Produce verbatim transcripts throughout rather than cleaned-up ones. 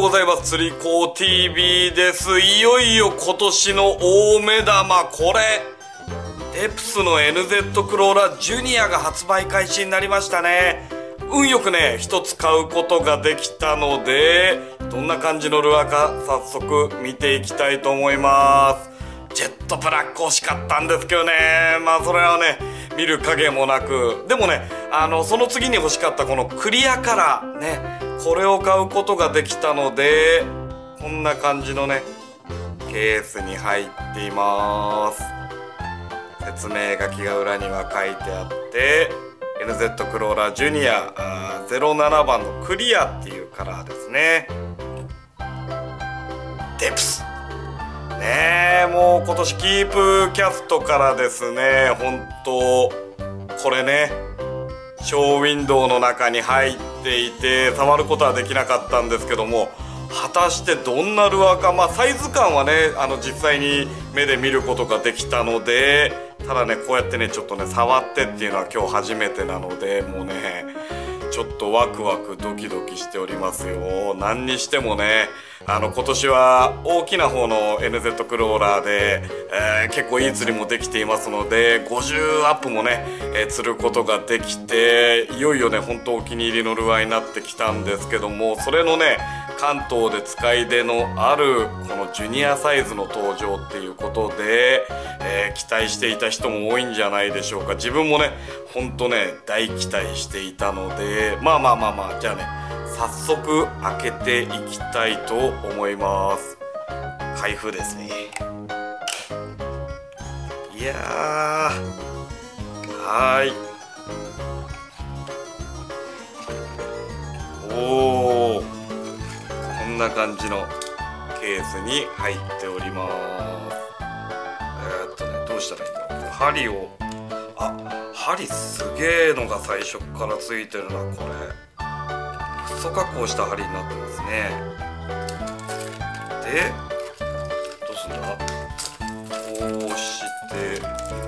ございます。釣り子 ティーブイ です。いよいよ今年の大目玉、これデプスの エヌゼット クローラージュニアが発売開始になりましたね。運よくね一つ買うことができたので、どんな感じのルアーか早速見ていきたいと思います。ジェットブラック欲しかったんですけどね、まあそれはね見る影もなく、でもねあのその次に欲しかったこのクリアカラーね、これを買うことができたので、こんな感じのねケースに入っています。説明書きが裏には書いてあって、 エヌゼット クローラージュニアゼロななばんのクリアっていうカラーですね。デプスねえ、もう今年キープキャストからですね、本当これねショーウィンドウの中に入っていて触ることはできなかったんですけども、果たしてどんなルアーか、まあサイズ感はねあの実際に目で見ることができたので、ただねこうやってねちょっとね触ってっていうのは今日初めてなので、もうねちょっとワクワクドキドキしておりますよ。何にしてもねあの今年は大きな方の エヌゼット クローラーで、えー、結構いい釣りもできていますので、ごじゅうアップもね、えー、釣ることができて、いよいよね本当お気に入りのルアーになってきたんですけども、それのね関東で使い出のあるこのジュニアサイズの登場っていうことで、えー、期待していた人も多いんじゃないでしょうか。自分もねほんとね大期待していたので、まあまあまあまあじゃあね早速開けていきたいと思います。開封ですね。いやー、はーい、おー、こんな感じのケースに入っております。えー、っとねどうしたらいいんだろう。針を、あ、針すげーのが最初からついてるな。これフッ素加工した針になってますね。でどうすんだ、こうして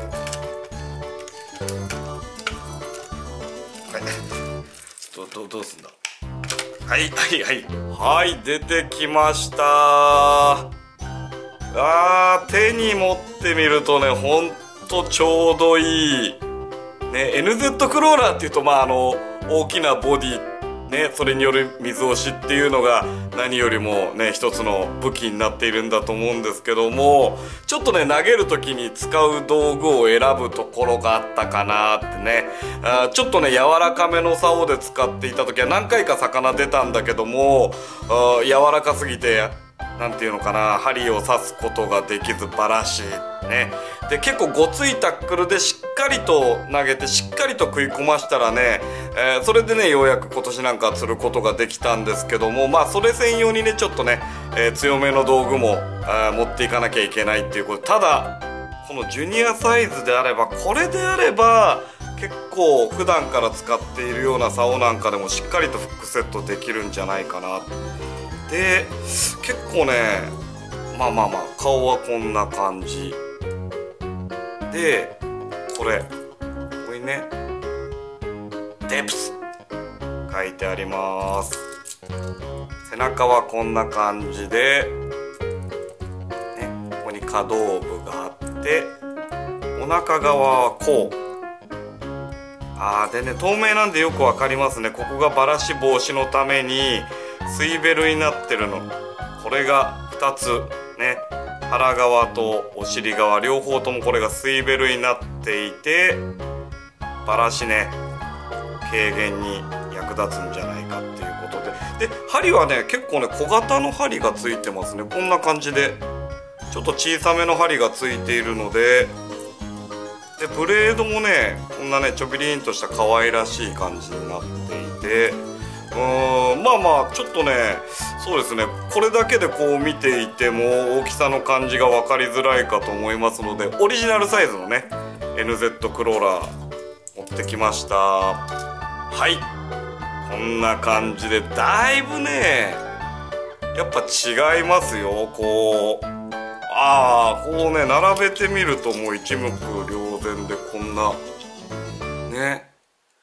はいどどどうすんだ、はいはいはいはい出てきました。あー、手に持ってみるとねほんとちょうどいいね。 エヌゼット クローラーっていうとまああの大きなボディね、それによる水押しっていうのが何よりもね一つの武器になっているんだと思うんですけども、ちょっとね投げる時に使う道具を選ぶところがあったかなってね。あ、ちょっとね柔らかめの竿で使っていた時は何回か魚出たんだけども、あ、柔らかすぎてなんていうのかな、針を刺すことができずバラシね。で結構ごついタックルでしっかりと投げてしっかりと食い込ましたらね、えー、それでねようやく今年なんか釣ることができたんですけども、まあそれ専用にねちょっとね、えー、強めの道具もあ持っていかなきゃいけないっていうこと。ただこのジュニアサイズであれば、これであれば結構普段から使っているような竿なんかでもしっかりとフックセットできるんじゃないかな。で結構ねまあまあまあ顔はこんな感じで、これここにねデプス書いてあります。背中はこんな感じで、ね、ここに可動部があって、お腹側はこう、あーでね透明なんでよくわかりますね。ここがバラシ防止のために水ベルになってるの、これがふたつね、腹側とお尻側両方ともこれが水ベルになっていて、バラシね軽減に役立つんじゃないかっていうことで、で針はね結構ね小型の針がついてますね。こんな感じでちょっと小さめの針がついているので、でブレードもねこんなねちょびりんとした可愛らしい感じになっていて、うーんまあまあちょっとねそうですね、これだけでこう見ていても大きさの感じが分かりづらいかと思いますので、オリジナルサイズのね エヌゼット クローラー持ってきました。はい、こんな感じでだいぶねやっぱ違いますよ。こうああこうね並べてみるともう一目瞭然で、こんなね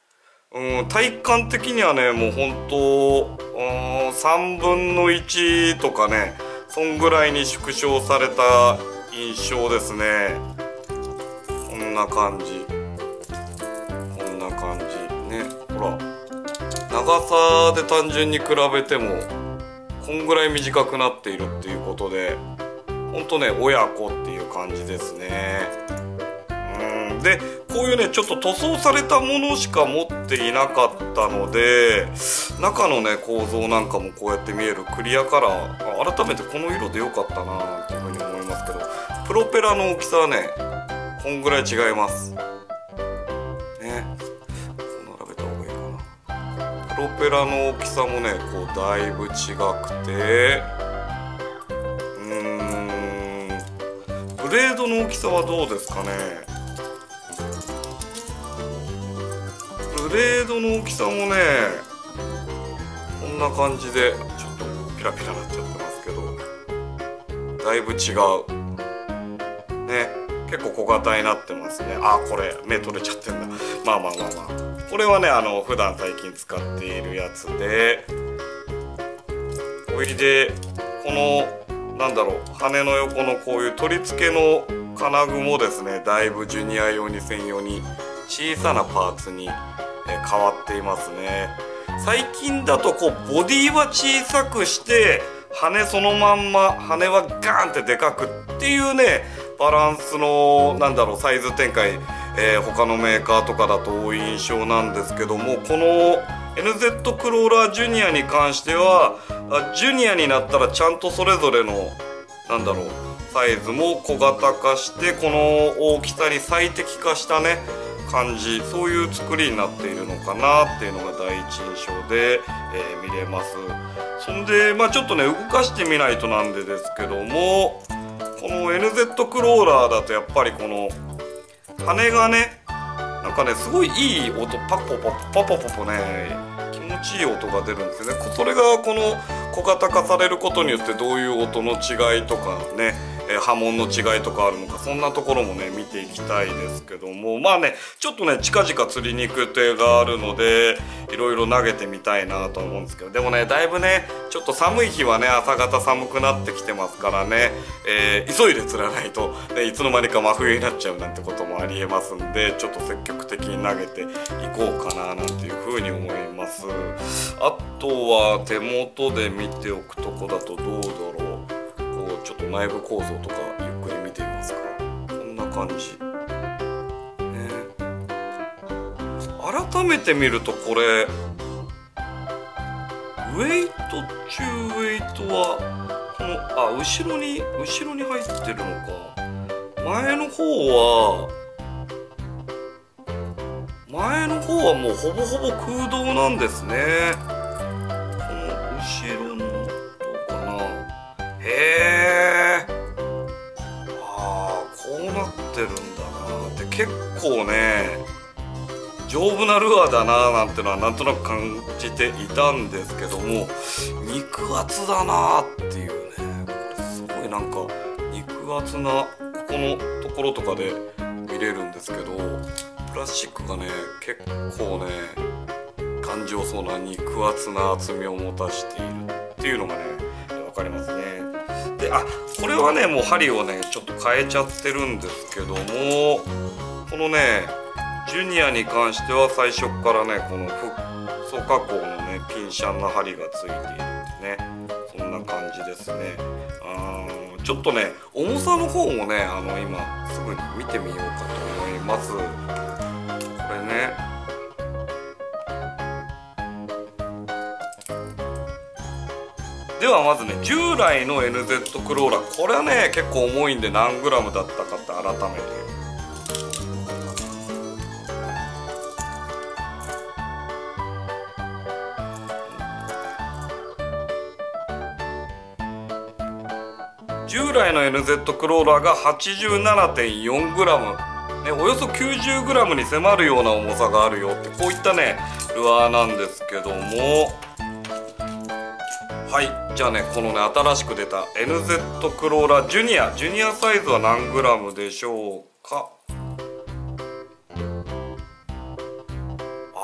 うん、体感的にはねもうほんとさんぶんのいちとかね、そんぐらいに縮小された印象ですね。こんな感じ、こんな感じね。ほら長さで単純に比べてもこんぐらい短くなっているっていうことで、ほんとね親子っていう感じですね。うんでこういうねちょっと塗装されたものしか持っていなかったので、中のね構造なんかもこうやって見えるクリアカラー、改めてこの色で良かったなっていうふうに思いますけど、プロペラの大きさはねこんぐらい違いますね。こう並べた方がいいかな。プロペラの大きさもねこうだいぶ違くて、うーんブレードの大きさはどうですかね。ブレードの大きさもねこんな感じでちょっとピラピラなっちゃってますけど、だいぶ違うね。結構小型になってますね。あ、これ目取れちゃってんだ。まあまあまあまあ、これはねあの普段最近使っているやつで、おいでこのなんだろう羽の横のこういう取り付けの金具もですね、だいぶジュニア用に専用に小さなパーツに変わっていますね。最近だとこうボディは小さくして羽そのまんま、羽はガーンってでかくっていうねバランスのなんだろうサイズ展開、えー、他のメーカーとかだと多い印象なんですけども、この エヌゼット クローラージュニアに関してはジュニアになったらちゃんとそれぞれのなんだろうサイズも小型化して、この大きさに最適化したね感じ、そういう作りになっているのかなっていうのが第一印象で、えー、見れます。そんでまあちょっとね動かしてみないとなんでですけども、この エヌゼット クローラーだとやっぱりこの羽がねなんかねすごいいい音、パポポパポポポね気持ちいい音が出るんですよね。それがこの小型化されることによってどういう音の違いとかね、えー、波紋の違いとかあるのか、そんなところもね見ていきたいですけども、まあねちょっとね近々釣りに行く予定があるのでいろいろ投げてみたいなと思うんですけど、でもねだいぶねちょっと寒い日はね朝方寒くなってきてますからね、えー、急いで釣らないと、ね、いつの間にか真冬になっちゃうなんてこともありえますんで、ちょっと積極的に投げていこうかななんていうふうに思います。あとは手元で見ておくとこだとどうだろう、こうちょっと内部構造とかゆっくり見てみますか。こんな感じ、ね、改めて見るとこれウェイト中ウェイトはこのあ後ろに後ろに入ってるのか。前の方は前の方はもうほぼほぼ空洞なんですね。この後ろのどうかな。へえ、ああこうなってるんだなって、結構ね丈夫なルアーだななんてのはなんとなく感じていたんですけども、肉厚だなっていうね、これすごいなんか肉厚なここのところとかで見れるんですけど、プラスチックがね結構ね頑丈そうな肉厚な厚みを持たしているっていうのがね分かりますね。で、あこれはねもう針をねちょっと変えちゃってるんですけども、このねジュニアに関しては最初からねこのフッ素加工のねピンシャンな針がついているんですね。そんな感じですね。あーちょっとね重さの方もねあの今すぐに見てみようかと思います。これねではまずね従来の エヌゼット クローラー、これはね結構重いんで何グラムだったかって改めて従来の エヌゼット クローラーが はちじゅうななてんよんグラム、ね、およそ きゅうじゅうグラム に迫るような重さがあるよってこういったねルアーなんですけども、はいじゃあねこのね新しく出た エヌゼット クローラージュニアジュニアサイズは何グラムでしょうか。あ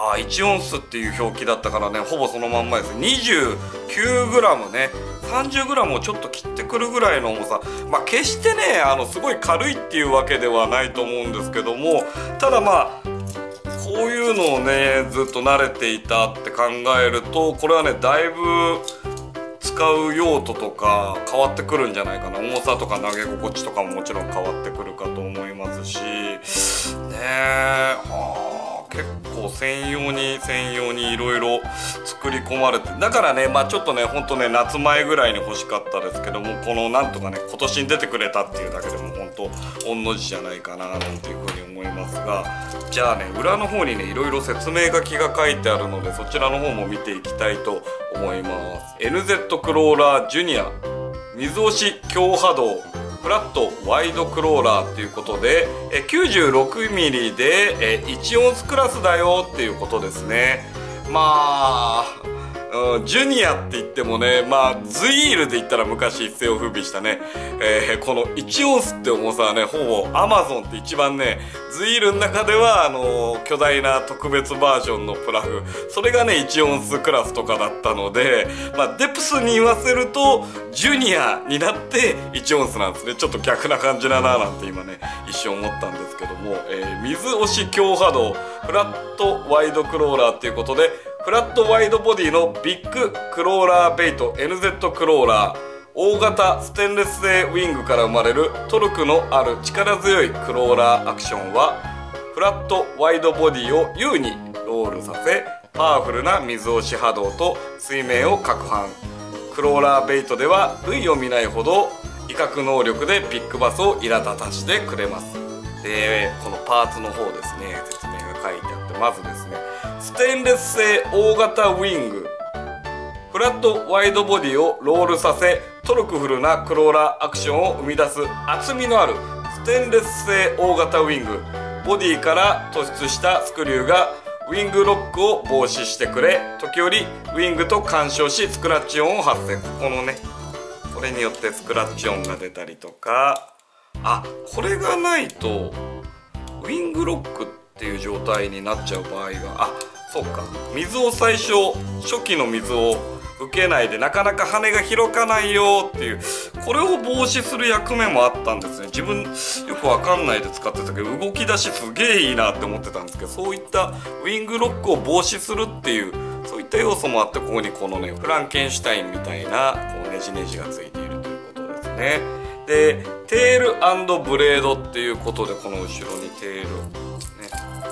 あいちオンスっていう表記だったからね、ほぼそのまんまです。 にじゅうきゅうグラム ね、さんじゅうグラム をちょっと切ってくるぐらいの重さ。まあ決してねあのすごい軽いっていうわけではないと思うんですけども、ただまあこういうのをねずっと慣れていたって考えると、これはねだいぶ使う用途とか変わってくるんじゃないかな。重さとか投げ心地とかももちろん変わってくるかと思いますしねえ、はあ、結構専用に専用にいろいろ作り込まれて、だからねまあちょっとねほんとね夏前ぐらいに欲しかったですけども、このなんとかね今年に出てくれたっていうだけでもほんと御の字じゃないかななんていうふうに思いますが、じゃあね裏の方にねいろいろ説明書きが書いてあるので、そちらの方も見ていきたいと思います。 エヌゼット クローラージュニア水押し強波動フラットワイドクローラーっていうことで きゅうじゅうろくミリ でいちオンスクラスだよっていうことですね。まあうん、ジュニアって言ってもね、まあズイールで言ったら昔一世を風靡したね、えー、このいちオンスって重さはねほぼアマゾンって一番ねズイールの中ではあの巨大な特別バージョンのプラグ、それがねいちオンスクラスとかだったので、まあ、デプスに言わせるとジュニアになっていちオンスなんですね。ちょっと逆な感じだななんて今ね一瞬思ったんですけども、えー、水押し強波動フラットワイドクローラーっていうことで、フラットワイドボディのビッグクローラーベイト エヌゼット クローラー、大型ステンレス製ウィングから生まれるトルクのある力強いクローラーアクションは、フラットワイドボディを優にロールさせ、パワフルな水押し波動と水面を攪拌。クローラーベイトでは類を見ないほど威嚇能力でビッグバスを苛立たしてくれます。でこのパーツの方ですね、説明が書いてあって、まずですねステンレス製大型ウィング、フラットワイドボディをロールさせトルクフルなクローラーアクションを生み出す厚みのあるステンレス製大型ウィング、ボディから突出したスクリューがウィングロックを防止してくれ、時折ウィングと干渉しスクラッチ音を発生。ここのねこれによってスクラッチ音が出たりとか、あこれがないとウィングロックっていう状態になっちゃう場合が、あそうか、水を最初初期の水を受けないでなかなか羽が開かないよっていう、これを防止する役目もあったんですね。自分よくわかんないで使ってたけど動き出しすげえいいなって思ってたんですけど、そういったウィングロックを防止するっていうそういった要素もあって、ここにこのねフランケンシュタインみたいなこうネジネジがついているということですね。でテール&ブレードっていうことで、この後ろにテールね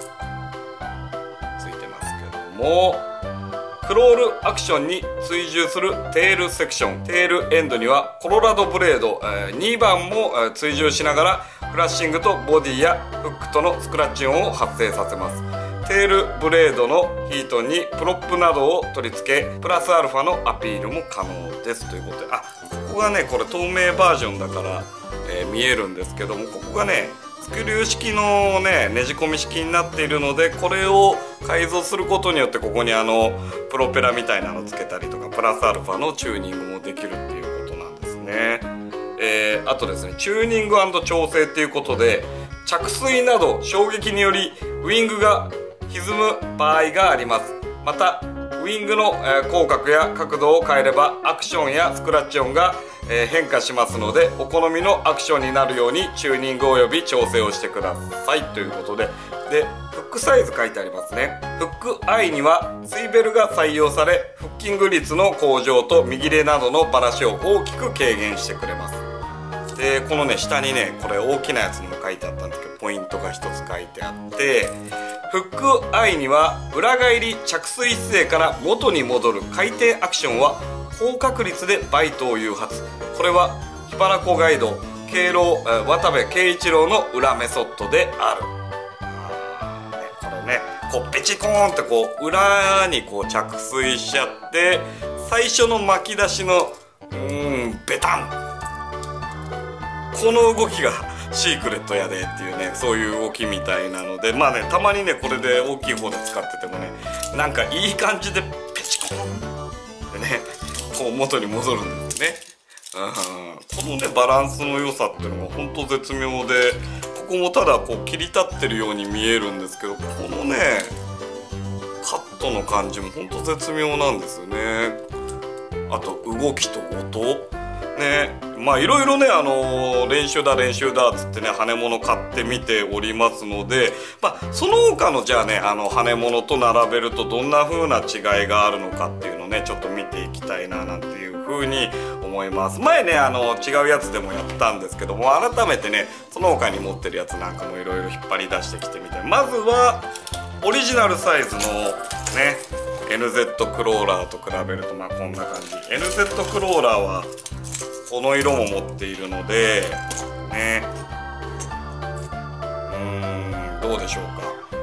ついてますけども、クロールアクションに追従するテールセクション、テールエンドにはコロラドブレード、えー、にばんも、えー、追従しながらフラッシングとボディやフックとのスクラッチ音を発生させます。テールブレードのヒートにプロップなどを取り付け、プラスアルファのアピールも可能ですということで、あここがねこれ透明バージョンだから、えー、見えるんですけども、ここがねスクリュー式のねねじ込み式になっているので、これを改造することによってここにあのプロペラみたいなのつけたりとか、プラスアルファのチューニングもできるっていうことなんですね。えー、あとですねチューニング&調整っていうことで、着水など衝撃によりウィングが歪む場合があります。またウィングの口角や角度を変えればアクションやスクラッチ音が変化しますので、お好みのアクションになるようにチューニングおよび調整をしてくださいということで、でフックサイズ書いてありますね。フックアイにはツイベルが採用され、フッキング率の向上と見切れなどのバラシを大きく軽減してくれます。でこのね下にねこれ大きなやつにも書いてあったんですけど、ポイントが一つ書いてあって、フックアイには裏返り着水姿勢から元に戻る回転アクションは高確率でバイトを誘発。これは桧原湖ガイド敬老渡部圭一郎の裏メソッドである。あ、ね、これねこうペチコーンってこう裏にこう着水しちゃって、最初の巻き出しのうーんベタン、この動きがシークレットやでっていうね、そういう動きみたいなので、まあねたまにねこれで大きい方で使っててもねなんかいい感じでペチコーンってねこう元に戻るんですね。うん、このねバランスの良さっていうのが本当絶妙で、ここもただこう切り立ってるように見えるんですけど、このねカットの感じもほんと絶妙なんですよね。あと動きと音ね、まあいろいろね、あのー、練習だ練習だっつってね羽物買ってみておりますので、まあその他のじゃあねあの羽物と並べるとどんな風な違いがあるのかっていうのをねちょっと見ていきたいななんていう風に思います。前ねあの違うやつでもやったんですけども、改めてねその他に持ってるやつなんかもいろいろ引っ張り出してきてみて、まずはオリジナルサイズのね エヌゼット クローラーと比べるとまあこんな感じ。 エヌゼット クローラーはこの色も持っているのでね、うーんどうでしょう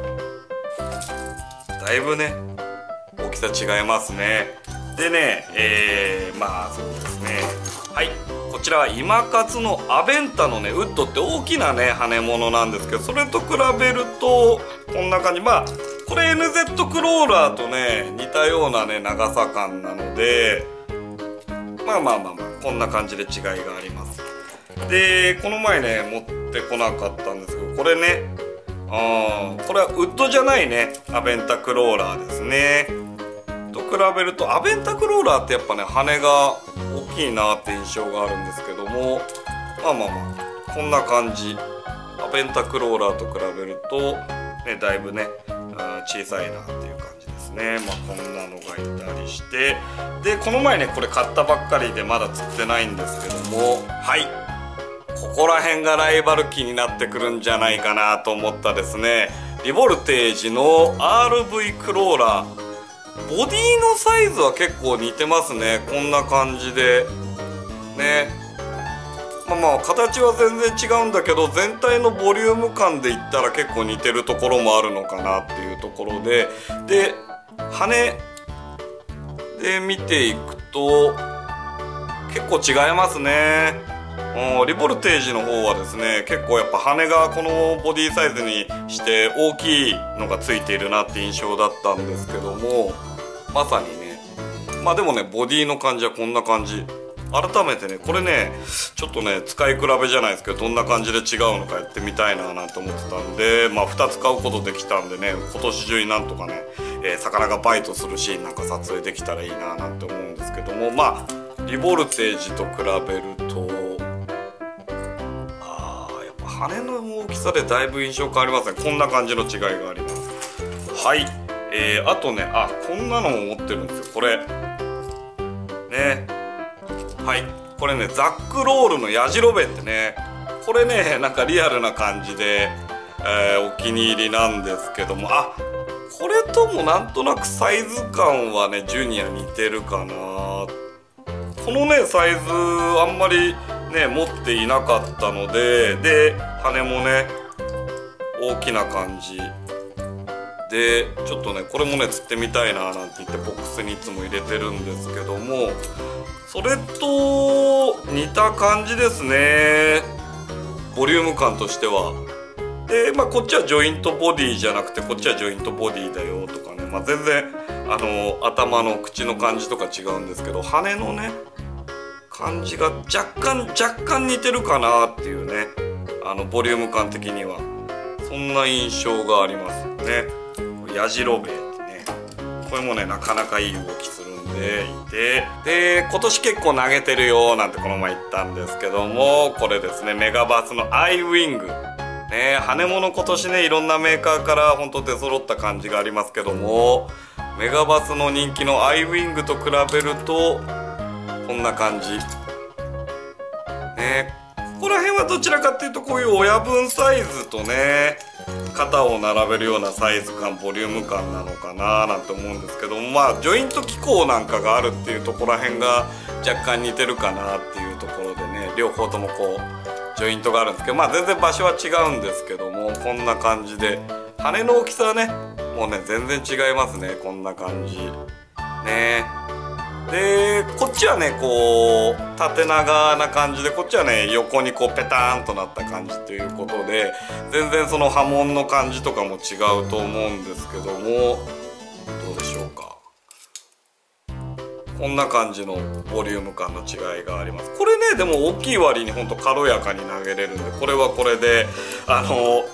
か。だいぶね大きさ違いますね。でねえー、まあそうですね、はい、こちらは今勝のアベンタのねウッドって大きなね羽物なんですけど、それと比べるとこんな感じ。まあこれ エヌゼット クローラーとね似たようなね長さ感なので、まあまあまあまあこんな感じで違いがあります。でこの前ね持ってこなかったんですけど、これねあこれはウッドじゃないねアベンタクローラーですね。と比べるとアベンタクローラーってやっぱね羽が大きいなって印象があるんですけども、まあまあまあこんな感じ。アベンタクローラーと比べると、ね、だいぶね小さいなっていう感じですね。まあこんなのがいたりして、でこの前ねこれ買ったばっかりでまだ釣ってないんですけども、はいここら辺がライバル機になってくるんじゃないかなと思ったですねリボルテージの アールブイ クローラー。ボディのサイズは結構似てますね。こんな感じでね、まあまあ形は全然違うんだけど全体のボリューム感で言ったら結構似てるところもあるのかなっていうところで、で羽で見ていくと結構違いますね。うん、リボルテージの方はですね結構やっぱ羽がこのボディサイズにして大きいのがついているなって印象だったんですけども、まさにねまあでもねボディの感じはこんな感じ。改めてねこれねちょっとね使い比べじゃないですけどどんな感じで違うのかやってみたいななんて思ってたんで、まあふたつ買うことできたんでね今年中になんとかね、えー、魚がバイトするシーンなんか撮影できたらいいななんて思うんですけども、まあリボルテージと比べるとあーやっぱ羽の大きさでだいぶ印象変わりますね。こんな感じの違いがあります。はい、えー、あとねあこんなのも持ってるんですよこれね。はい、これねザックロールのやじろべえってね、これねなんかリアルな感じで、えー、お気に入りなんですけども、あこれともなんとなくサイズ感はねジュニア似てるかな。このねサイズあんまりね持っていなかったので、で羽もね大きな感じでちょっとねこれもね釣ってみたいななんて言ってボックスにいつも入れてるんですけども、それと似た感じですねボリューム感としては。でまあこっちはジョイントボディじゃなくてこっちはジョイントボディだよとかね、まあ、全然あの頭の口の感じとか違うんですけど羽のね感じが若干若干似てるかなっていうね、あのボリューム感的にはそんな印象がありますね。やじろべえってねこれもねなかなかいい動きするんでいて、で今年結構投げてるよなんてこの前言ったんですけども、これですねメガバスのアイウィングね、羽物今年ねいろんなメーカーからほんと出揃った感じがありますけども、メガバスの人気のアイウィングと比べるとこんな感じね。ここら辺はどちらかっていうとこういう親分サイズとね肩を並べるようなサイズ感ボリューム感なのかななんて思うんですけども、まあジョイント機構なんかがあるっていうところら辺が若干似てるかなっていうところでね、両方ともこうジョイントがあるんですけど、まあ全然場所は違うんですけども、こんな感じで羽の大きさはねもうね全然違いますね。こんな感じね。でこっちはねこう縦長な感じで、こっちはね横にこうペターンとなった感じということで、全然その波紋の感じとかも違うと思うんですけども、どうでしょうか。こんな感じのボリューム感の違いがあります。これねでも大きい割にほんと軽やかに投げれるんで、これはこれであの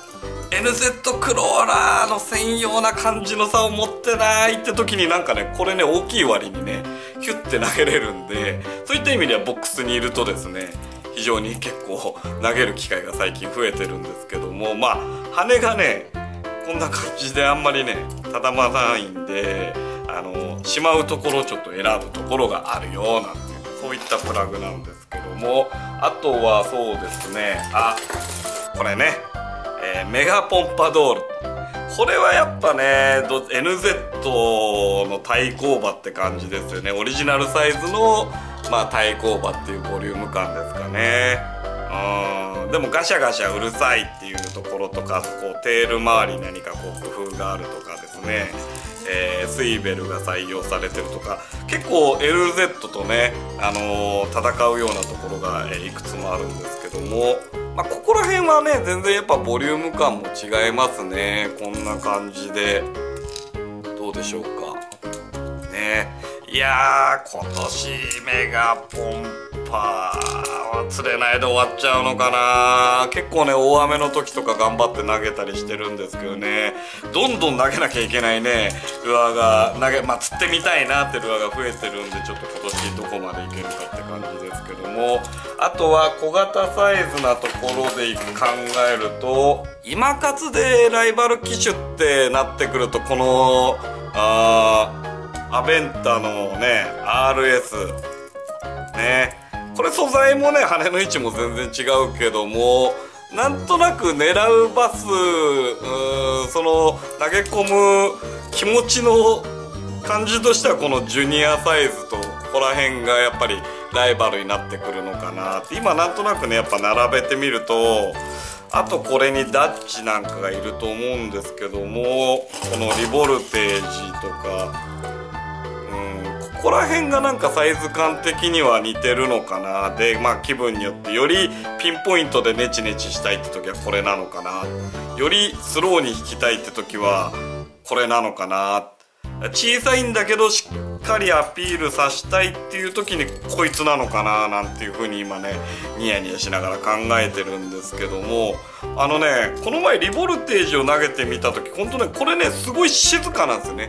エヌゼット クローラーの専用な感じの差を持ってないって時になんかね、これね大きい割にねヒュッて投げれるんで、そういった意味ではボックスにいるとですね、非常に結構投げる機会が最近増えてるんですけども、まあ羽がねこんな感じであんまりねただまないんで、あのしまうところをちょっと選ぶところがあるよなんていう、そういったプラグなんですけども、あとはそうですね、あこれね、えー、メガポンパドール、これはやっぱね エヌゼット の対抗馬って感じですよね。オリジナルサイズの、まあ、対抗馬っていうボリューム感ですかね。うん、でもガシャガシャうるさいっていうところとか、こうテール周りに何かこう工夫があるとかですね、えー、スイベルが採用されてるとか、結構 エヌゼット とね、あのー、戦うようなところが、えー、いくつもあるんですけども、まあ、ここら辺はね全然やっぱボリューム感も違いますね。こんな感じでどうでしょうかね。いやー、今年メガポンパーは釣れないで終わっちゃうのかな。結構ね大雨の時とか頑張って投げたりしてるんですけどね、どんどん投げなきゃいけないねルアーが投げ、まあ釣ってみたいなってルアーが増えてるんで、ちょっと今年どこまでいけるかって感じですけども、あとは小型サイズなところで考えると、今活でライバル機種ってなってくると、このあアベンタのね アールエス ね、これ素材もね羽の位置も全然違うけども、なんとなく狙うバス、うーん、その投げ込む気持ちの感じとしては、このジュニアサイズとここら辺がやっぱりライバルになってくるのかなって、今なんとなくねやっぱ並べてみると、あとこれにダッチなんかがいると思うんですけども、このリボルテージとか、ここら辺がなんかサイズ感的には似てるのかな。でまあ気分によってよりピンポイントでネチネチしたいって時はこれなのかな、よりスローに引きたいって時はこれなのかな、小さいんだけどしっかりアピールさせたいっていう時にこいつなのかななんていう風に今ねニヤニヤしながら考えてるんですけども、あのねこの前リボルテージを投げてみた時、ほんとねこれねすごい静かなんですよね。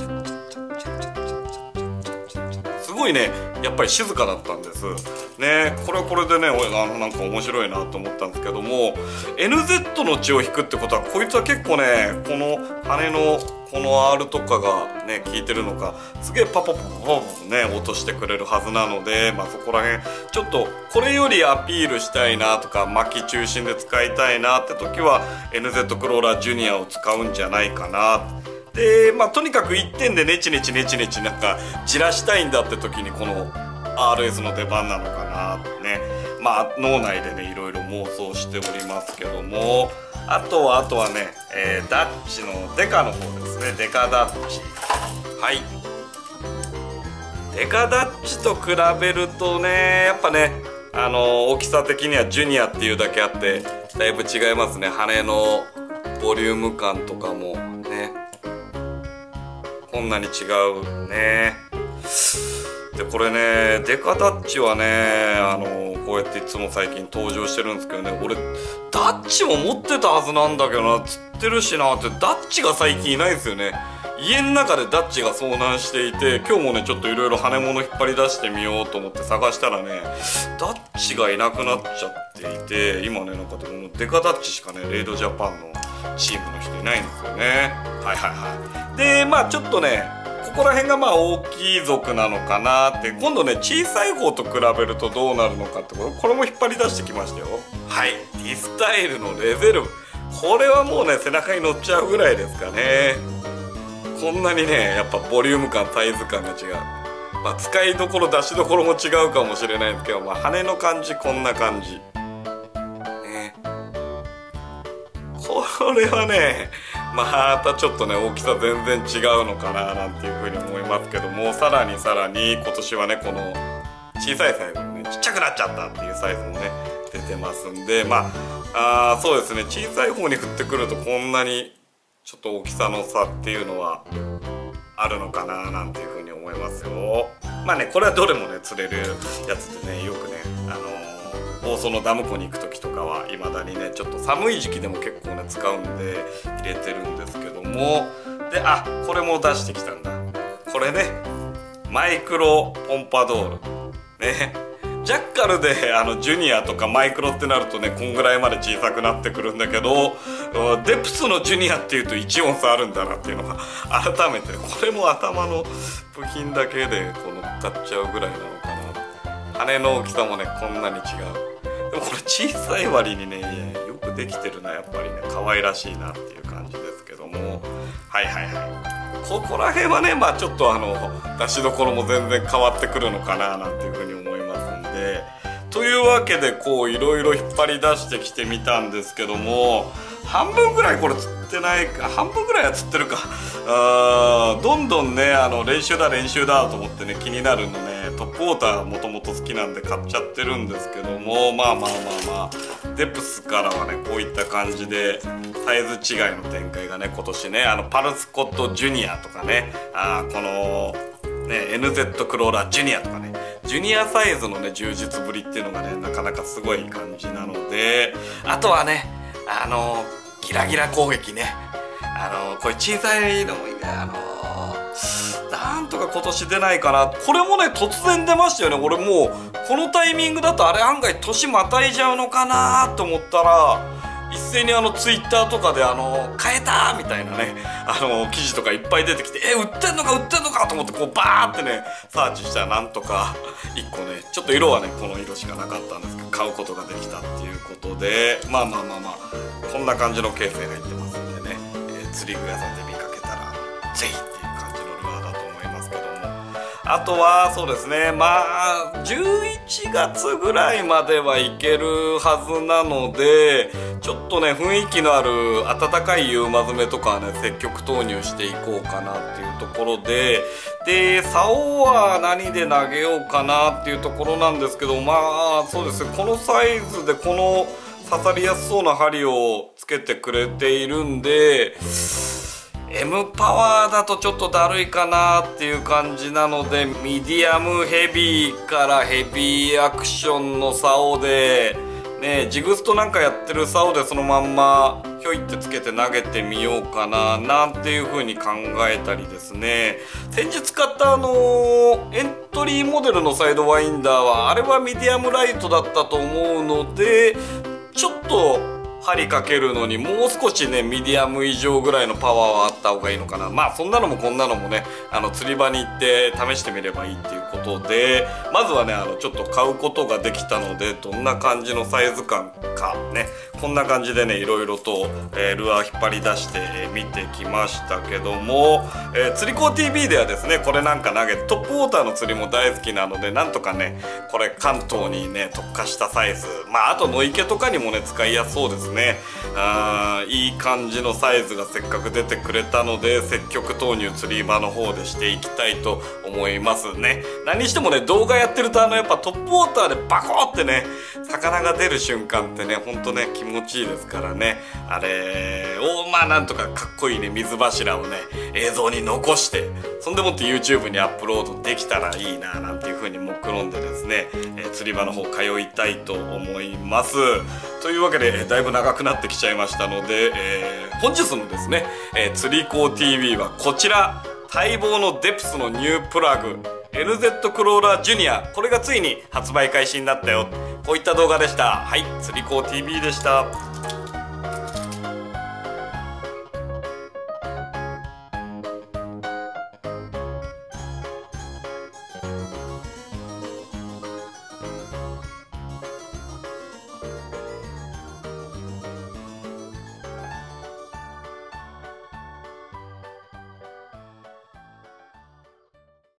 すごいねやっぱり静かだったんですね。これはこれでねあのなんか面白いなと思ったんですけども、 エヌゼット の血を引くってことは、こいつは結構ねこの羽のこの R とかがね効いてるのか、すげえパパパパパパね落としてくれるはずなので、まあそこら辺ちょっとこれよりアピールしたいなとか、巻き中心で使いたいなって時は エヌゼット クローラージュニアを使うんじゃないかな。でまあとにかくいってんでネチネチネチネチなんかじらしたいんだって時にこの アールエス の出番なのかなってね、まあ脳内でねいろいろ妄想しておりますけども、あとはあとはね、えー、ダッチのデカの方ですね。デカダッチ、はい、デカダッチと比べるとねやっぱねあの大きさ的にはジュニアっていうだけあってだいぶ違いますね。羽のボリューム感とかもねこんなに違うね。でこれねデカダッチはねあのこうやっていつも最近登場してるんですけどね、俺ダッチも持ってたはずなんだけどな、釣ってるしなって、ダッチが最近いないんですよね。家の中でダッチが遭難していて、今日もねちょっといろいろ羽物引っ張り出してみようと思って探したらねダッチがいなくなっちゃっていて、今ねなんかでもデカダッチしかねレイドジャパンのチームの人いないんですよね。はいはいはい。でまあちょっとねここら辺がまあ大きい族なのかなって、今度ね小さい方と比べるとどうなるのかってこと、これも引っ張り出してきましたよ。はい、ディスタイルのレゼルブ、これはもうね背中に乗っちゃうぐらいですかね。こんなにねやっぱボリューム感サイズ感が違う、まあ、使いどころ出しどころも違うかもしれないんですけど、まあ、羽の感じこんな感じね。これはねまたちょっとね大きさ全然違うのかななんていうふうに思いますけども、さらにさらに今年はねこの小さいサイズねちっちゃくなっちゃったっていうサイズもね出てますんで、まああそうですね小さい方に振ってくるとこんなにちょっと大きさの差っていうのはあるのかななんていうふうに思いますよ。まあねこれはどれもね釣れるやつでねよくねあのー房総のダム湖に行く時とかはいまだにねちょっと寒い時期でも結構ね使うんで入れてるんですけども、であこれも出してきたんだ。これねマイクロポンパドールね、ジャッカルであのジュニアとかマイクロってなるとねこんぐらいまで小さくなってくるんだけど、デプスのジュニアっていうといちオンスあるんだなっていうのが改めて、これも頭の部品だけでこう乗っかっちゃうぐらいなのかな。羽の大きさもねこんなに違う。でもこれ小さい割にねよくできてるな、やっぱりね可愛らしいなっていう感じですけども、はいはいはい、ここら辺はねまあちょっとあの出しどころも全然変わってくるのかななんていうふうに思いますんで、というわけでこういろいろ引っ張り出してきてみたんですけども、半分ぐらいこれ釣ってないか、半分ぐらいは釣ってるか、あーどんどんねあの練習だ練習だと思ってね気になるのね、トップウォーターもともと好きなんで買っちゃってるんですけども、まあまあまあまあデプスからはねこういった感じでサイズ違いの展開がね今年ねあのパルスコットジュニアとかね、あこのね エヌゼット クローラージュニアとかね、ジュニアサイズのね充実ぶりっていうのがねなかなかすごい感じなので、あとはねあのギラギラ攻撃ね、あのこれ小さいのもいいね、あのなんとか今年出ないかな。これもね突然出ましたよね。俺もうこのタイミングだとあれ案外年またいじゃうのかなと思ったら、一斉にあのツイッターとかであの変えたみたいなねあの記事とかいっぱい出てきて、え売ってんのか売ってんのかと思ってこうバーってねサーチしたらなんとかいっこね、ちょっと色はねこの色しかなかったんですけど買うことができたっていうことで、まあまあまあまあこんな感じのケースに入ってますんでね、えー、釣り具屋さんで見かけたらぜひっていう感じのルアーだと思いますけども、あとはそうですね、まあじゅういちがつぐらいまではいけるはずなので、ちょっとね雰囲気のある温かいユーマ詰めとかはね積極投入していこうかなっていうところで、で竿は何で投げようかなっていうところなんですけど、まあそうですねこのサイズでこの刺さりやすそうな針をつけてくれているんで、M パワーだとちょっとだるいかなっていう感じなので、ミディアムヘビーからヘビーアクションの竿でね、ジグストなんかやってる竿でそのまんまひょいってつけて投げてみようかななんていう風に考えたりですね、先日買ったあのー、エントリーモデルのサイドワインダーはあれはミディアムライトだったと思うので、ちょっと針かけるのにもう少しねミディアム以上ぐらいのパワーはあった方がいいのかな。まあそんなのもこんなのもねあの釣り場に行って試してみればいいっていうことで、まずはねあのちょっと買うことができたのでどんな感じのサイズ感かね、こんな感じでねいろいろと、えー、ルアー引っ張り出して見てきましたけども、えー、釣り子 ティーブイ ではですねこれなんか投げてトップウォーターの釣りも大好きなので、なんとかねこれ関東にね特化したサイズ、まああと野池とかにもね使いやすそうですね。あーいい感じのサイズがせっかく出てくれたので積極投入釣り場の方でしていきたいと思いますね。何にしてもね動画やってるとあのやっぱトップウォーターでバコーってね魚が出る瞬間ってねほんとね気持ちいいですからね、あれをまあなんとかかっこいいね水柱をね映像に残して、そんでもって YouTube にアップロードできたらいいななんていう風に目論んでですね、えー、釣り場の方通いたいと思います。というわけでだいぶ長くなってきちゃいましたので、えー、本日のですね、えー、釣り子 ティーブイ はこちら、待望のデプスのニュープラグ エヌゼット クローラージュニア、これがついに発売開始になったよ、こういった動画でした。はい、釣り子 ティーブイ でした。